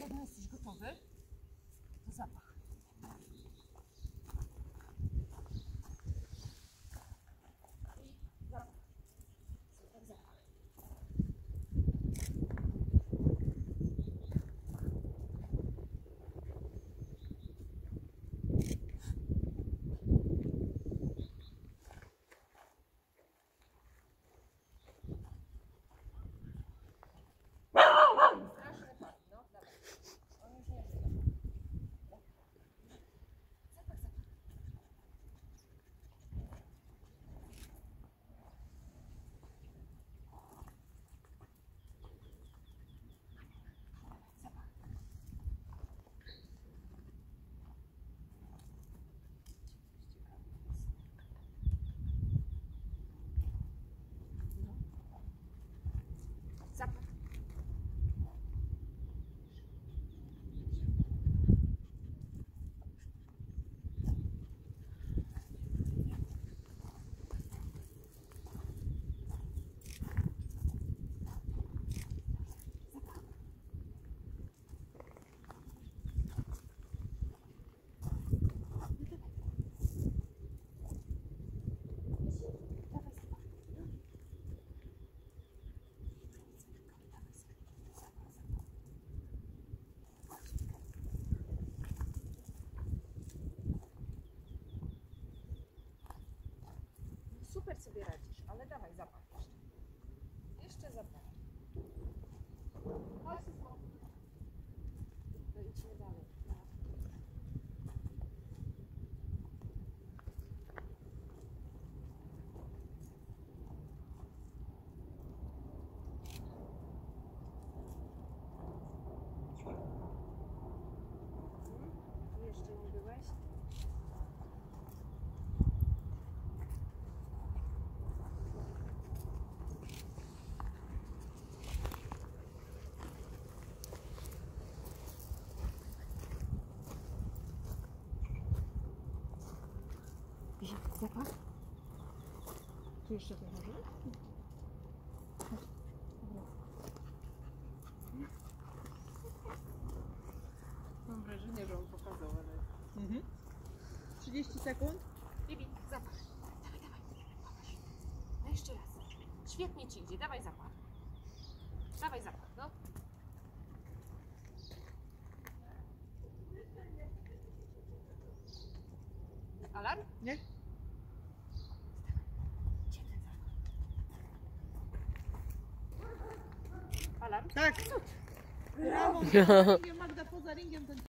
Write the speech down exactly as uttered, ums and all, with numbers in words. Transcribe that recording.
Kiedy jesteś gotowy, to zapach. I zapach. Super zapach. Straszny pan, no dawaj. On już nie żyje. Zapach, zapach. Zapach. No. Zapach. Super sobie radzisz, ale dawaj zapach jeszcze. Jeszcze zapach. Chodź, no idźmy dalej. Tu jeszcze nie byłeś? Zapach? Tu jeszcze to może? Mam wrażenie, że on pokazał, ale... Mhm. trzydzieści sekund. Bibi, zapach. Dawaj, dawaj. Pokaż. No jeszcze raz. Świetnie ci idzie. Dawaj zapach. Dawaj zapach, no. Alarm? Nie? Gdzie ten zapach? Alarm? Tak. Brawo. Magda poza ringiem ten